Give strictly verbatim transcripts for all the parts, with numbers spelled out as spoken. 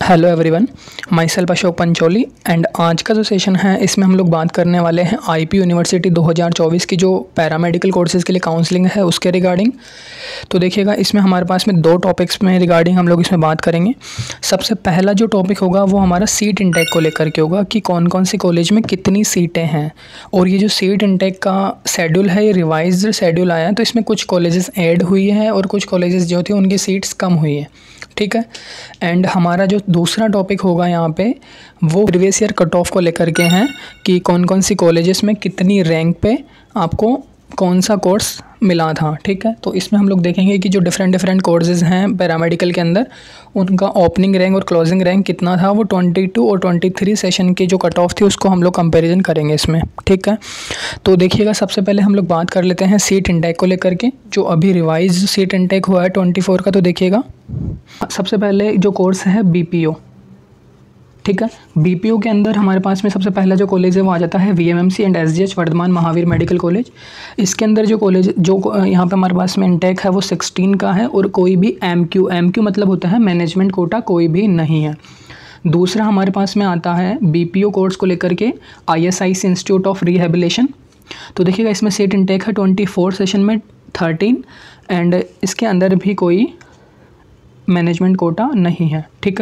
Hello everyone, myself Ashok Pancholi and आज का जो सेशन है इसमें हम लोग बात करने वाले हैं आईपी यूनिवर्सिटी दो हज़ार चौबीस की जो पैरामेडिकल कोर्सेज़ के लिए काउंसलिंग है उसके रिगार्डिंग। तो देखिएगा, इसमें हमारे पास में दो टॉपिक्स में रिगार्डिंग हम लोग इसमें बात करेंगे। सबसे पहला जो टॉपिक होगा वो हमारा सीट इंटेक को लेकर के होगा कि कौन कौन सी कॉलेज में कितनी सीटें हैं। और ये जो सीट इंटेक का शेड्यूल है ये रिवाइज्ड शेड्यूल आया है, तो इसमें कुछ कॉलेजेस ऐड हुई हैं और कुछ कॉलेजेस जो थी उनकी सीट्स कम हुई है। ठीक है। एंड हमारा जो दूसरा टॉपिक होगा यहाँ पे वो प्रीवियस ईयर कट ऑफ को लेकर के हैं कि कौन कौन सी कॉलेजेस में कितनी रैंक पे आपको कौन सा कोर्स मिला था। ठीक है। तो इसमें हम लोग देखेंगे कि जो डिफरेंट डिफरेंट कोर्सेज़ हैं पैरामेडिकल के अंदर उनका ओपनिंग रैंक और क्लोजिंग रैंक कितना था, वो बाईस और तेईस सेशन की जो कट ऑफ थी उसको हम लोग कंपैरिजन करेंगे इसमें। ठीक है। तो देखिएगा, सबसे पहले हम लोग बात कर लेते हैं सीट इंटेक को लेकर के, जो अभी रिवाइज सीट इंटेक हुआ है चौबीस का। तो देखिएगा, सबसे पहले जो कोर्स है बीपीओ। ठीक है। बीपीओ के अंदर हमारे पास में सबसे पहला जो कॉलेज है वो आ जाता है VMMC and SGH Vardhman Mahavir medical college. इसके अंदर जो कॉलेज जो यहाँ पे हमारे पास में इंटेक है वो सोलह का है और कोई भी एमक्यू एमक्यू मतलब होता है मैनेजमेंट कोटा कोई भी नहीं है। दूसरा हमारे पास में आता है बीपीओ कोर्स को लेकर के आईएसआईसी इंस्टीट्यूट ऑफ रिहेबिलिटेशन। तो देखिएगा, इसमें सीट इंटेक है चौबीस सेशन में तेरह एंड इसके अंदर भी कोई मैनेजमेंट कोटा नहीं है। ठीक है।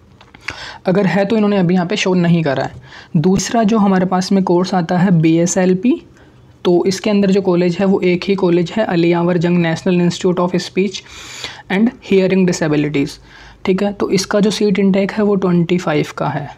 अगर है तो इन्होंने अभी यहाँ पे शो नहीं करा है। दूसरा जो हमारे पास में कोर्स आता है बीएसएलपी, तो इसके अंदर जो कॉलेज है वो एक ही कॉलेज है, Ali Yavar Jung national institute of speech and hearing disabilities. ठीक है। तो इसका जो सीट इंटेक है वो पच्चीस का है।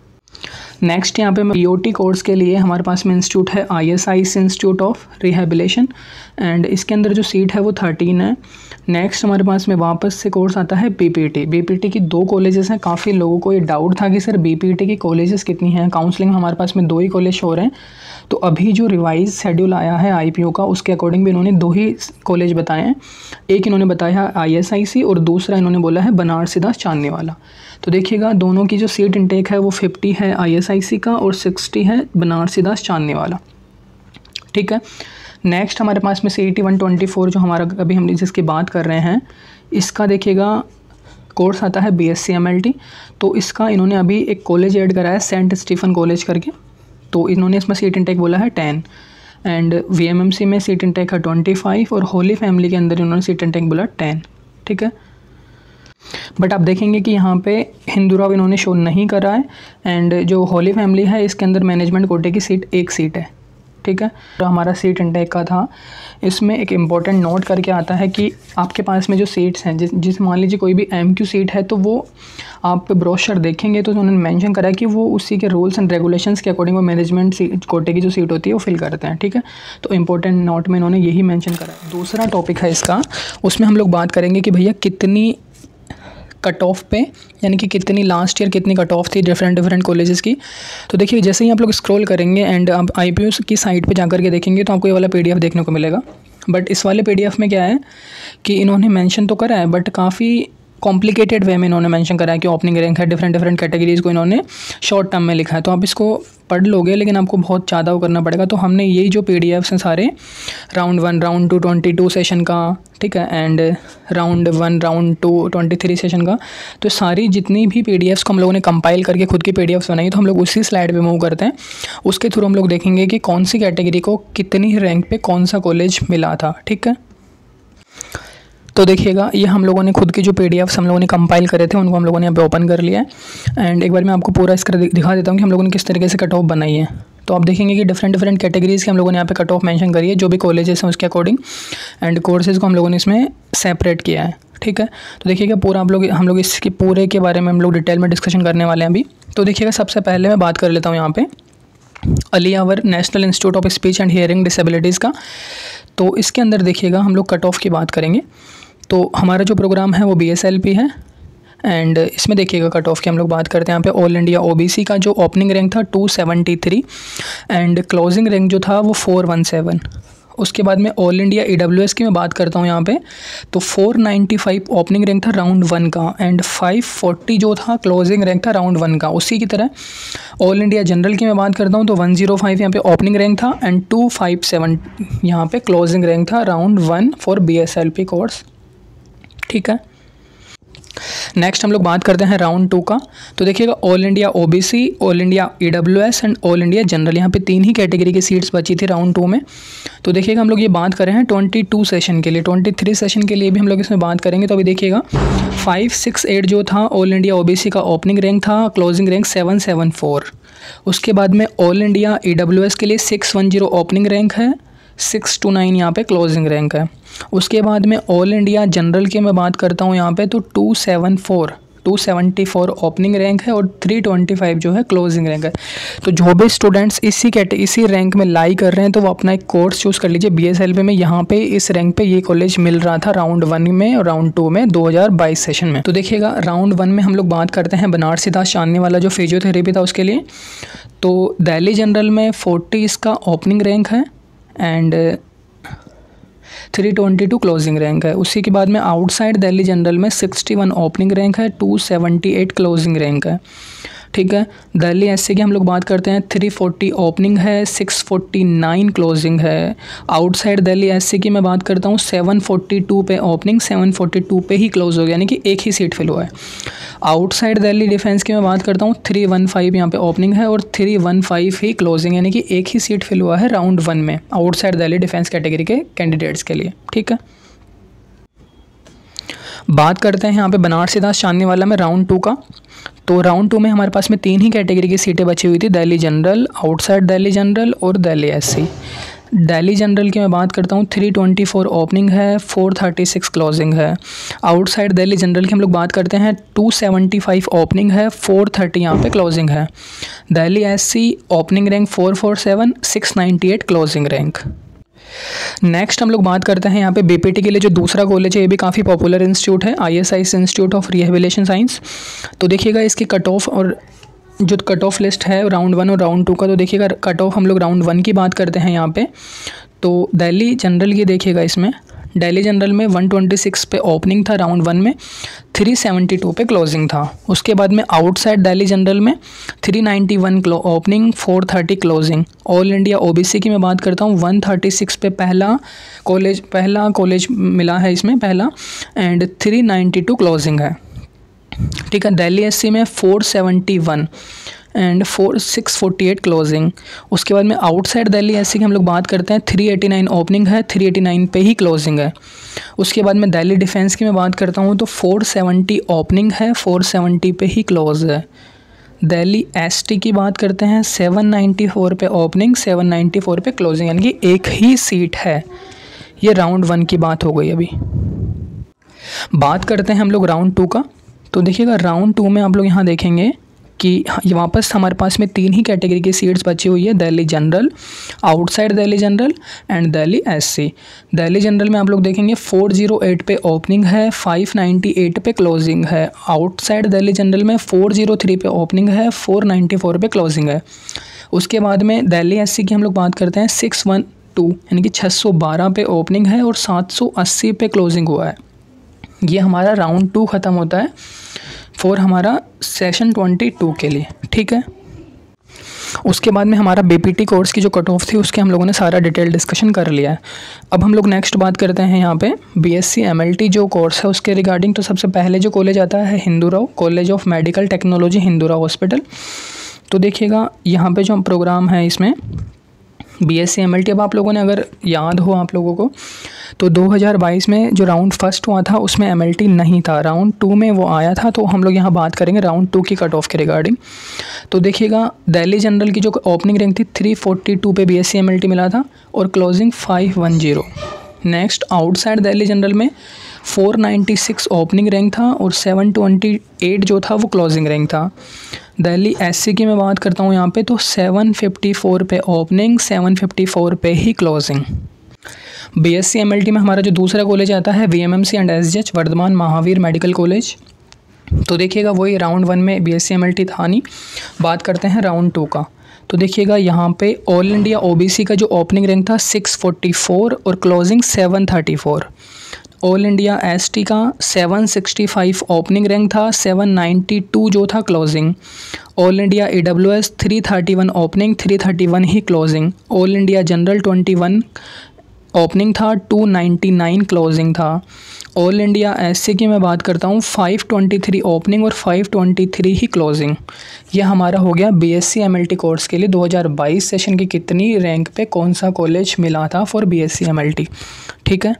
नेक्स्ट यहाँ पे पीओटी कोर्स के लिए हमारे पास में इंस्टीट्यूट है ISIC institute of rehabilitation and इसके अंदर जो सीट है वो थर्टीन है। नेक्स्ट हमारे पास में वापस से कोर्स आता है बीपीटी। बीपीटी की दो कॉलेजेस हैं। काफ़ी लोगों को ये डाउट था कि सर बीपीटी की कॉलेजेस कितनी हैं। काउंसलिंग हमारे पास में दो ही कॉलेज हो रहे हैं। तो अभी जो रिवाइज शेड्यूल आया है आईपीओ का उसके अकॉर्डिंग भी इन्होंने दो ही कॉलेज बताए हैं। एक इन्होंने बताया है आईएसआईसी और दूसरा इन्होंने बोला है बनारसीदास चांदनी वाला। तो देखिएगा, दोनों की जो सीट इंटेक है वो पचास है आईएसआईसी का और साठ है बनारसीदास चांदनी वाला। ठीक है। नेक्स्ट हमारे पास में सीईटी एक सौ चौबीस जो हमारा अभी हम जिसकी बात कर रहे हैं, इसका देखिएगा कोर्स आता है बीएससी एमएलटी। तो इसका इन्होंने अभी एक कॉलेज ऐड करा है सेंट स्टीफन कॉलेज करके। तो इन्होंने इसमें सीट इंटेक बोला है दस एंड वीएमएमसी में सीट इंटेक है पच्चीस और होली फैमिली के अंदर इन्होंने सीट इंटेक बोला दस। ठीक है। बट आप देखेंगे कि यहाँ पे हिंदूराव इन्होंने शो नहीं करा है एंड जो होली फैमिली है इसके अंदर मैनेजमेंट कोटे की सीट एक सीट है। ठीक है। तो हमारा सीट इंटेक का था, इसमें एक इम्पॉर्टेंट नोट करके आता है कि आपके पास में जो सीट्स हैं, जिस जिस मान लीजिए कोई भी एमक्यू सीट है तो वो आप ब्रोशर देखेंगे तो उन्होंने मेंशन करा है कि वो उसी के रूल्स एंड रेगुलेशंस के अकॉर्डिंग वो मैनेजमेंट सीट कोटे की जो सीट होती है वो फिल करते हैं। ठीक है। तो इम्पोर्टेंट नोट में इन्होंने यही मेंशन करा है। दूसरा टॉपिक है इसका, उसमें हम लोग बात करेंगे कि भैया कितनी कट ऑफ पे, यानी कि कितनी लास्ट ईयर कितनी कट ऑफ थी डिफरेंट डिफरेंट कॉलेजेस की। तो देखिए, जैसे ही आप लोग स्क्रॉल करेंगे एंड आप आईपीओ की साइट पे जाकर के देखेंगे तो आपको ये वाला पीडीएफ देखने को मिलेगा। बट इस वाले पीडीएफ में क्या है कि इन्होंने मेंशन तो करा है बट काफ़ी कॉम्प्लिकेटेड वे में इन्होंने मेंशन करा है कि ओपनिंग रैंक है, डिफरेंट डिफरेंट कैटेगरीज़ को इन्होंने शॉर्ट टर्म में लिखा है। तो आप इसको पढ़ लोगे लेकिन आपको बहुत ज़्यादा वो करना पड़ेगा। तो हमने यही जो पीडीएफ्स हैं सारे round one round two twenty two session का, ठीक है, and round one round two twenty three session का, तो सारी जितनी भी पीडीएफ्स को हम लोगों ने कंपाइल करके खुद की पीडीएफ्स बनाई तो हम लोग उसी स्लाइड पे मूव करते हैं। उसके थ्रू हम लोग देखेंगे कि कौन सी कैटेगरी को कितनी रैंक पे कौन सा कॉलेज मिला था। ठीक है। तो देखिएगा, ये हम लोगों ने खुद की जो पीडीएफ्स हम लोगों ने कंपाइल करे थे उनको हम लोगों ने यहाँ पे ओपन कर लिया है एंड एक बार मैं आपको पूरा इसका दिखा देता हूँ कि हम लोगों ने किस तरीके से कट ऑफ बनाई है। तो आप देखेंगे कि डिफरेंट डिफरेंट कैटेगरीज़ के हम लोगों ने यहाँ पे कट ऑफ मेंशन करी है, जो भी कॉलेजेस हैं उसके अकॉर्डिंग एंड कोर्सेज़ को हम लोगों ने इसमें सेपरेट किया है। ठीक है। तो देखिएगा, पूरा आप लोग हम लोग इसके पूरे के बारे में हम लोग डिटेल में डिस्कशन करने वाले हैं अभी। तो देखिएगा, सबसे पहले मैं बात कर लेता हूँ यहाँ पे Ali Yavar national institute of speech and hearing disabilities का। तो इसके अंदर देखिएगा हम लोग कट ऑफ की बात करेंगे। तो हमारा जो प्रोग्राम है वो बीएसएलपी है एंड इसमें देखिएगा कट ऑफ की हम लोग बात करते हैं। यहाँ पे ऑल इंडिया ओबीसी का जो ओपनिंग रैंक था two seventy three and closing rank जो था वो फोर वन सेवन। उसके बाद में ऑल इंडिया ईडब्ल्यूएस की मैं बात करता हूँ यहाँ पे, तो four ninety five opening rank था राउंड वन का एंड फाइव फोर्टी जो था क्लोजिंग रैंक था राउंड वन का। उसी की तरह ऑल इंडिया जनरल की मैं बात करता हूँ तो वन ज़ीरो फाइव यहाँ पे ओपनिंग रैंक था एंड टू फाइव सेवन यहाँ पे क्लोजिंग रैंक था round one for BSLP course. ठीक है। नेक्स्ट हम लोग बात करते हैं राउंड टू का। तो देखिएगा all India OBC, all India EWS and all India general, यहाँ पे तीन ही कैटेगरी की सीट्स बची थी राउंड टू में। तो देखिएगा हम लोग ये बात कर रहे हैं बाईस सेशन के लिए, तेईस सेशन के लिए भी हम लोग इसमें बात करेंगे। तो अभी देखिएगा फाइव सिक्स एट जो था ऑल इंडिया ओबीसी का ओपनिंग रैंक था, closing rank seven seven four. उसके बाद में ऑल इंडिया ईडब्ल्यूएस के लिए six one zero opening rank है, सिक्स टू नाइन यहाँ पे क्लोजिंग रैंक है। उसके बाद में ऑल इंडिया जनरल की मैं बात करता हूँ यहाँ पे, तो two seven four two seventy four opening rank है और थ्री ट्वेंटी फाइव जो है क्लोजिंग रैंक है। तो जो भी स्टूडेंट्स इसी कैटे इसी रैंक में लाई कर रहे हैं तो वो अपना एक कोर्स चूज़ कर लीजिए बीएसएलवी में। यहाँ पे इस रैंक पे ये कॉलेज मिल रहा था राउंड वन में और राउंड टू में दो हज़ार बाईस सेशन में। तो देखिएगा राउंड वन में हम लोग बात करते हैं बनारसी दास चांदनी वाला जो फिजियोथेरेपी था उसके लिए। तो दिल्ली जनरल में फोर्टी इसका ओपनिंग रैंक है and three twenty two closing rank है। उसी के बाद में आउटसाइड दिल्ली जनरल में सिक्सटी वन ओपनिंग रैंक है, two seventy eight closing rank है। ठीक है, दिल्ली एससी की हम लोग बात करते हैं, थ्री फोर्टी ओपनिंग है, सिक्स फोर्टी नाइन क्लोजिंग है। आउटसाइड दिल्ली एससी की मैं बात करता हूँ, सेवन फोर्टी टू पे ओपनिंग, सेवन फोर्टी टू पे ही क्लोज हो गया, यानी कि एक ही सीट फिल हुआ है। आउटसाइड दिल्ली डिफेंस की मैं बात करता हूँ, थ्री वन फाइव यहाँ पे ओपनिंग है और थ्री वन फाइव ही क्लोजिंग, यानी कि एक ही सीट फिल हुआ है राउंड वन में आउटसाइड दिल्ली डिफेंस कैटेगरी के कैंडिडेट्स के लिए। ठीक है, बात करते हैं यहाँ पे बनारसी दास चांदनी वाला में राउंड टू का। तो राउंड टू में हमारे पास में तीन ही कैटेगरी की सीटें बची हुई थी, Delhi general, outside Delhi general और दिल्ली एससी। दिल्ली जनरल की मैं बात करता हूँ, थ्री ट्वेंटी फोर ओपनिंग है, फोर थर्टी सिक्स क्लोजिंग है। आउटसाइड दिल्ली जनरल की हम लोग बात करते हैं, टू सेवेंटी फाइव ओपनिंग है, फोर थर्टी यहाँ पे क्लोजिंग है। Delhi SC opening rank four four seven, six ninety eight closing rank. Next हम लोग बात करते हैं यहाँ पे बीपीटी के लिए जो दूसरा कॉलेज है, ये भी काफ़ी पॉपुलर इंस्टीट्यूट है, ISI institute of rehabilitation science. तो देखिएगा इसकी कट ऑफ और जो कट ऑफ लिस्ट है राउंड वन और राउंड टू का। तो देखिएगा कट ऑफ हम लोग राउंड वन की बात करते हैं यहाँ पे। तो दिल्ली जनरल की देखिएगा, इसमें दिल्ली जनरल में वन ट्वेंटी सिक्स पे ओपनिंग था राउंड वन में, थ्री सेवेंटी टू पे क्लोजिंग था। उसके बाद में आउटसाइड दिल्ली जनरल में three ninety one opening, four thirty closing. All India OBC की मैं बात करता हूँ, वन थर्टी सिक्स पे पहला कॉलेज पहला कॉलेज मिला है इसमें पहला and three ninety two closing है। ठीक है, दिल्ली एससी में four seventy one and four six forty eight closing. उसके बाद में आउटसाइड दिल्ली एससी की हम लोग बात करते हैं, थ्री एटी नाइन ओपनिंग है, थ्री एटी नाइन पे ही क्लोजिंग है। उसके बाद में दिल्ली डिफेंस की मैं बात करता हूँ, तो फोर सेवेंटी ओपनिंग है, फोर सेवेंटी पे ही क्लोज है। दिल्ली एसटी की बात करते हैं, सेवन नाइन्टी फोर पे ओपनिंग, सेवन नाइन्टी फोर पे क्लोजिंग, यानी कि एक ही सीट है। ये राउंड वन की बात हो गई। अभी बात करते हैं हम लोग राउंड टू का। तो देखिएगा राउंड टू में आप लोग यहाँ देखेंगे कि वापस हमारे पास में तीन ही कैटेगरी की सीट्स बची हुई है, Delhi general, outside Delhi general and Delhi SC. Delhi general में आप लोग देखेंगे फोर ज़ीरो एट पे ओपनिंग है, फाइव नाइन्टी एट पे क्लोजिंग है। आउटसाइड दिल्ली जनरल में फोर ज़ीरो थ्री पे ओपनिंग है, फोर नाइन्टी फोर पे क्लोजिंग है। उसके बाद में दिल्ली एससी की हम लोग बात करते हैं, सिक्स वन टू यानी कि छः सौ बारह पे ओपनिंग है और सात सौ अस्सी पे क्लोजिंग हुआ है। ये हमारा राउंड टू ख़त्म होता है फोर हमारा सेशन ट्वेंटी टू के लिए। ठीक है, उसके बाद में हमारा बीपीटी कोर्स की जो कट ऑफ थी उसके हम लोगों ने सारा डिटेल डिस्कशन कर लिया है। अब हम लोग नेक्स्ट बात करते हैं यहाँ पे बीएससी एमएलटी जो कोर्स है उसके रिगार्डिंग। तो सबसे पहले जो कॉलेज आता है Hindu Rao college of medical technology, Hindu Rao hospital. तो देखिएगा यहाँ पे जो प्रोग्राम है इसमें बीएससी एमएलटी, अब आप लोगों ने अगर याद हो आप लोगों को तो दो हज़ार बाईस में जो राउंड फर्स्ट हुआ था उसमें एमएलटी नहीं था, राउंड टू में वो आया था। तो हम लोग यहाँ बात करेंगे राउंड टू की कट ऑफ के रिगार्डिंग। तो देखिएगा दिल्ली जनरल की जो ओपनिंग रैंक थी थ्री फोर्टी टू पे बीएससी एमएलटी मिला था और closing five one zero. Next outside Delhi general में four ninety six opening rank था और सेवन ट्वेंटी एट जो था वो क्लोजिंग रैंक था। दिल्ली एससी की मैं बात करता हूँ यहाँ पे, तो सेवन फिफ्टी फोर पे ओपनिंग, सेवन फिफ्टी फोर पे ही क्लोजिंग। बीएससी एमएलटी में हमारा जो दूसरा कॉलेज आता है VMMC and SGH Vardhman Mahavir medical college. तो देखिएगा वही राउंड वन में बीएससी एमएलटी था नहीं। बात करते हैं राउंड टू का। तो देखिएगा यहाँ पे ऑल इंडिया ओबीसी का जो ओपनिंग रैंक था सिक्स फोर्टी फोर और closing seven thirty four. All India ST का seven sixty five opening rank था, सेवन नाइन्टी टू जो था closing. All India EWS three thirty one opening, three thirty one ही closing. All India general twenty one opening था, two ninety nine closing था। All India SC की मैं बात करता हूँ, फाइव ट्वेंटी थ्री ओपनिंग और फाइव ट्वेंटी थ्री ही क्लोजिंग। ये हमारा हो गया बीएससी एमएलटी कोर्स के लिए दो हज़ार बाईस सेशन की कितनी रैंक पे कौन सा कॉलेज मिला था फॉर बीएससी एमएलटी। ठीक है,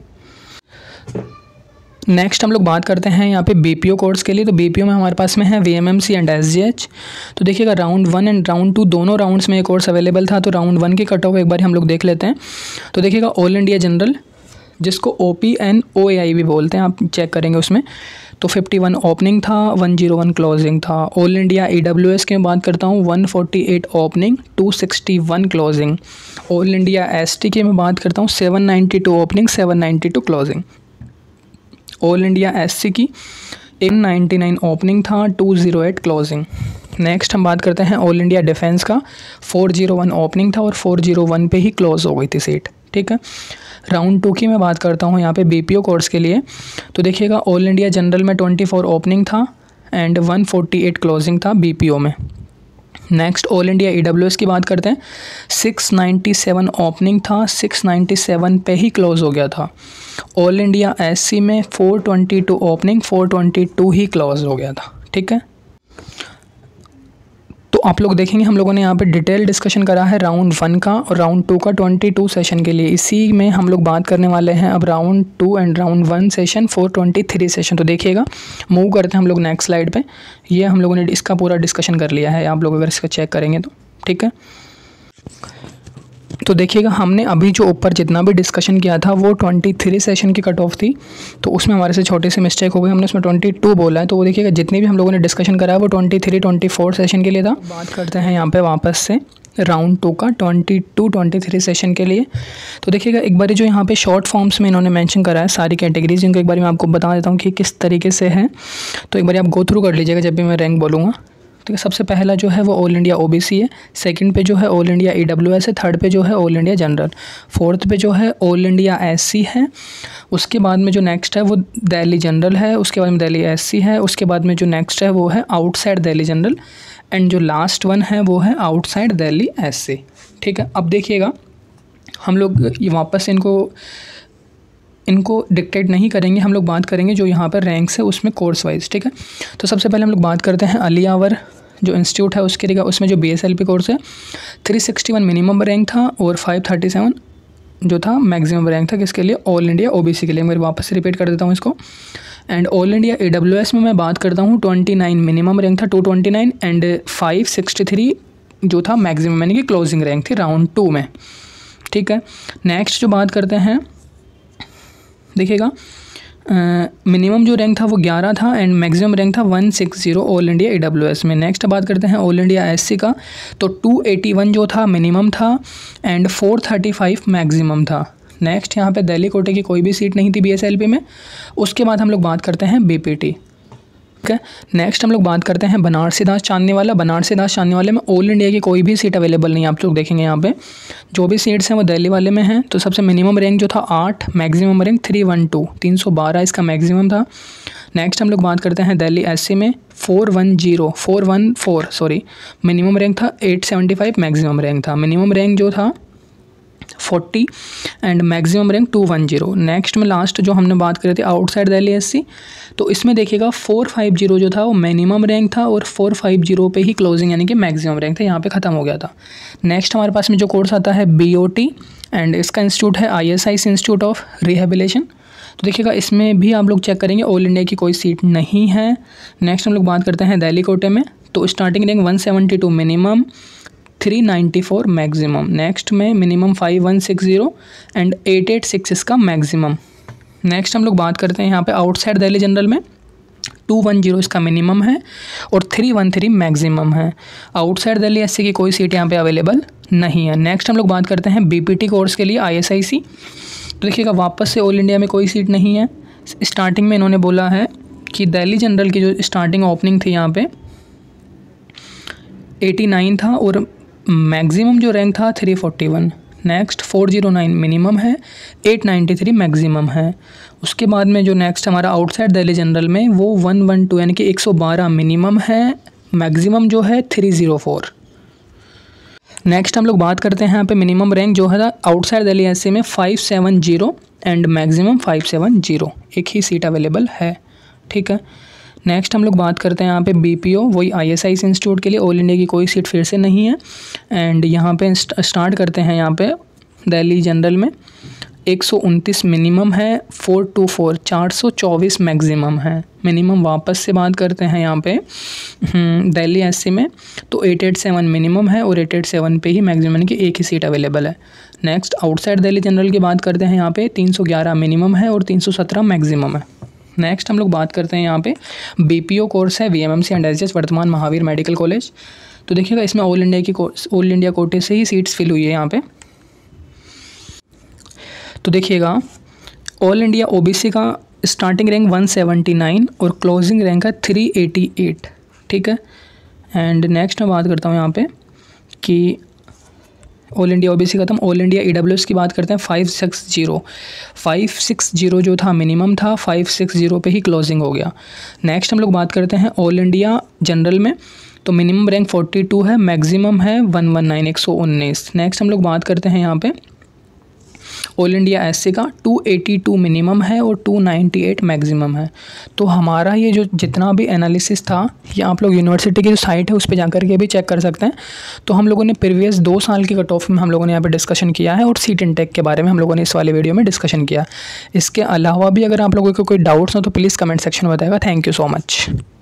नेक्स्ट हम लोग बात करते हैं यहाँ पे बीपीओ कोर्स के लिए। तो बीपीओ में हमारे पास में है वीएमएमसी एंड एसजीएच। तो देखिएगा round one and round two दोनों राउंड्स में ये कोर्स अवेलेबल था। तो राउंड वन की कट ऑफ एक बार हम लोग देख लेते हैं। तो देखिएगा ऑल इंडिया जनरल, जिसको OP N O A I भी बोलते हैं, आप चेक करेंगे उसमें, तो फिफ्टी वन ओपनिंग था, वन ज़ीरो वन क्लोजिंग था। ऑल इंडिया ईडब्ल्यूएस की मैं बात करता हूँ, one forty eight opening, to sixty one closing. All India ST की मैं बात करता हूँ, seven ninety two opening, seven ninety two closing. All India SC की वन नाइन्टी नाइन ओपनिंग था, two zero eight closing. Next हम बात करते हैं ऑल इंडिया डिफेंस का, फोर ज़ीरो वन ओपनिंग था और फोर ज़ीरो वन पे ही क्लोज हो गई थी सीट। ठीक है, राउंड टू की मैं बात करता हूँ यहाँ पे बीपीओ कोर्स के लिए। तो देखिएगा ऑल इंडिया जनरल में ट्वेंटी फोर ओपनिंग था and one forty eight closing था बीपीओ में। नेक्स्ट ऑल इंडिया ईडब्ल्यूएस की बात करते हैं, सिक्स नाइन्टी सेवन ओपनिंग था, सिक्स नाइन्टी सेवन पे ही क्लोज हो गया था। ऑल इंडिया एससी में four twenty two opening, four twenty two ही क्लोज हो गया था। ठीक है, तो आप लोग देखेंगे हम लोगों ने यहाँ पे डिटेल डिस्कशन करा है राउंड वन का और राउंड टू का ट्वेंटी टू सेशन के लिए। इसी में हम लोग बात करने वाले हैं अब round two and round one session, four twenty three session. तो देखिएगा, मूव करते हैं हम लोग नेक्स्ट स्लाइड पे। ये हम लोगों ने इसका पूरा डिस्कशन कर लिया है, आप लोग अगर इसका चेक करेंगे तो। ठीक है, तो देखिएगा हमने अभी जो ऊपर जितना भी डिस्कशन किया था वो तेईस सेशन की कट ऑफ थी। तो उसमें हमारे से छोटी सी मिस्टेक हो गई, हमने उसमें बाईस बोला है। तो वो देखिएगा जितनी भी हम लोगों ने डिस्कशन करा है वो तेईस, चौबीस सेशन के लिए था। बात करते हैं यहाँ पे वापस से राउंड टू का बाईस, तेईस सेशन के लिए। तो देखिएगा एक बार जो यहाँ पे शॉर्ट फॉर्म्स में इन्होंने मेंशन करा है सारी कैटेगरीज, जिनको एक बार मैं आपको बता देता हूँ कि किस तरीके से है। तो एक बार आप गो थ्रू कर लीजिएगा जब भी मैं रैंक बोलूँगा। ठीक है, सबसे पहला जो है वो ऑल इंडिया ओबीसी है, सेकंड पे जो है ऑल इंडिया ईडब्ल्यूएस है, थर्ड पे जो है ऑल इंडिया जनरल, फोर्थ पे जो है ऑल इंडिया एससी है, उसके बाद में जो नेक्स्ट है वो दिल्ली जनरल है, उसके बाद में दिल्ली एससी है, उसके बाद में जो नेक्स्ट है वो है आउटसाइड दिल्ली जनरल, एंड जो लास्ट वन है वो है आउटसाइड दिल्ली एससी। ठीक है, अब देखिएगा हम लोग ये वापस इनको इनको डिक्टेट नहीं करेंगे, हम लोग बात करेंगे जो यहाँ पर रैंक्स है उसमें कोर्स वाइज। ठीक है, तो सबसे पहले हम लोग बात करते हैं अलीयावर जो इंस्टीट्यूट है उसके लिए, उसमें जो बीएसएलपी कोर्स है three sixty one minimum rank था और फाइव थर्टी सेवन जो था मैक्सिमम रैंक था, किसके लिए, ऑल इंडिया ओबीसी के लिए। मैं वापस से रिपीट कर देता हूँ इसको। एंड ऑल इंडिया ईडब्ल्यूएस में मैं बात करता हूँ ट्वेंटी नाइन मिनिमम रैंक था, two twenty nine and five sixty three जो था मैक्सिमम, यानी कि क्लोजिंग रैंक थी राउंड टू में। ठीक है, नेक्स्ट जो बात करते हैं देखिएगा मिनिमम जो रैंक था वो ग्यारह था एंड मैक्सिमम रैंक था one sixty all India EWS में। नेक्स्ट बात करते हैं ऑल इंडिया एससी का, तो टू एटी वन जो था मिनिमम था and four thirty five maximum था। नेक्स्ट यहाँ पे दिल्ली कोटे की कोई भी सीट नहीं थी बीएसएलपी में। उसके बाद हम लोग बात करते हैं बीपीटी। ठीक है, नेक्स्ट हम लोग बात करते हैं बनारसी दास चांदनी वाला। बनारसी दास चांदनी वाले में ऑल इंडिया की कोई भी सीट अवेलेबल नहीं है। आप लोग देखेंगे यहाँ पे जो भी सीट्स हैं वो दिल्ली वाले में हैं। तो सबसे मिनिमम रैंक जो था आठ, maximum rank three one two, तीन सौ बारह इसका मैक्सिमम था। नेक्स्ट हम लोग बात करते हैं दिल्ली एससी में four one zero four one four sorry minimum rank था, eight seventy five maximum rank था। मिनिमम रैंक जो था forty and maximum rank two one zero. Next में लास्ट जो हमने बात करी थी आउटसाइड दिल्ली एससी, तो इसमें देखिएगा फोर फाइव जीरो जो था वो मिनिमम रैंक था और फोर फाइव जीरो पे ही क्लोजिंग यानी कि मैक्सिमम रैंक था, यहाँ पे ख़त्म हो गया था। नेक्स्ट हमारे पास में जो कोर्स आता है बीओटी एंड इसका इंस्टीट्यूट है आईएसआईस इंस्टीट्यूट ऑफ रिहेबिलिटेशन। तो देखिएगा इसमें भी आप लोग चेक करेंगे ऑल इंडिया की कोई सीट नहीं है। नेक्स्ट हम लोग बात करते हैं दिल्ली कोटे में, तो starting rank one seventy two minimum, three ninety four maximum. Next में minimum five one six zero and eight eight six इसका मैक्सिमम। नेक्स्ट हम लोग बात करते हैं यहाँ पे आउटसाइड दिल्ली जनरल में टू वन जीरो इसका मिनिमम है और थ्री वन थ्री मैक्सिमम है। आउटसाइड दिल्ली एससी की कोई सीट यहाँ पे अवेलेबल नहीं है। नेक्स्ट हम लोग बात करते हैं बीपीटी कोर्स के लिए आईएसआईसी। तो देखिएगा वापस से ऑल इंडिया में कोई सीट नहीं है। स्टार्टिंग में इन्होंने बोला है कि दिल्ली जनरल की जो स्टार्टिंग ओपनिंग थी यहाँ पे एटी नाइन था और मैक्सिमम जो रैंक था three forty one. Next four zero nine minimum है, एट नाइन्टी थ्री मैक्सिमम है। उसके बाद में जो नेक्स्ट हमारा आउटसाइड दिल्ली जनरल में वो वन वन टू यानी कि एक सौ बारह मिनिमम है, मैक्सिमम जो है थ्री ज़ीरो फोर। नेक्स्ट हम लोग बात करते हैं यहाँ पे मिनिमम रैंक जो है आउटसाइड दिल्ली एससी में five seven zero and maximum five seven zero, एक ही सीट अवेलेबल है। ठीक है, नेक्स्ट हम लोग बात करते हैं यहाँ पे बीपीओ, वही आईएसआई इंस्टीट्यूट के लिए ऑल इंडिया की कोई सीट फिर से नहीं है। एंड यहाँ पे स्टार्ट करते हैं यहाँ पे दिल्ली जनरल में एक सौ उनतीस मिनिमम है, फोर टू फोर चार सौ चौबीस मैक्सिमम है। मिनिमम वापस से बात करते हैं यहाँ पे दिल्ली एससी में तो एट एट सेवन मिनिमम है और एट एट सेवन पे ही मैक्सिमम की एक ही सीट अवेलेबल है। नेक्स्ट आउटसाइड दिल्ली जनरल की बात करते हैं यहाँ पे तीन सौ ग्यारह मिनिमम है और तीन सौ सत्रह मैक्सिमम है। नेक्स्ट हम लोग बात करते हैं यहाँ पे बीपीओ कोर्स है VMMC and SGS Vardhman Mahavir medical college. तो देखिएगा इसमें ऑल इंडिया की ऑल इंडिया कोटे से ही सीट्स फिल हुई है यहाँ पे। तो देखिएगा ऑल इंडिया ओबीसी का starting rank one seventy nine और क्लोजिंग रैंक है थ्री एटी एट। ठीक है, एंड नेक्स्ट मैं बात करता हूँ यहाँ पे कि ऑल इंडिया ओबीसी खत्म, ऑल इंडिया ईडब्ल्यूएस की बात करते हैं five six zero five six zero जो था मिनिमम था, फाइव सिक्स ज़ीरो पे ही क्लोजिंग हो गया। नेक्स्ट हम लोग बात करते हैं ऑल इंडिया जनरल में, तो मिनिमम रैंक फोर्टी टू है, मैक्सिमम है वन वन नाइन एक सौ उन्नीस। नेक्स्ट हम लोग बात करते हैं यहाँ पे ऑल इंडिया एससी का टू एटी टू मिनिमम है और टू नाइंटी एट मैक्सिमम है। तो हमारा ये जो जितना भी एनालिसिस था ये आप लोग यूनिवर्सिटी की जो साइट है उस पर जाकर के भी चेक कर सकते हैं। तो हम लोगों ने प्रीवियस दो साल की कट ऑफ में हम लोगों ने यहाँ पे डिस्कशन किया है और सीट इनटेक के बारे में हम लोगों ने इस वाले वीडियो में डिस्कशन किया। इसके अलावा भी अगर आप लोगों को कोई डाउट्स हो तो प्लीज़ कमेंट सेक्शन में बताएगा। Thank you so much.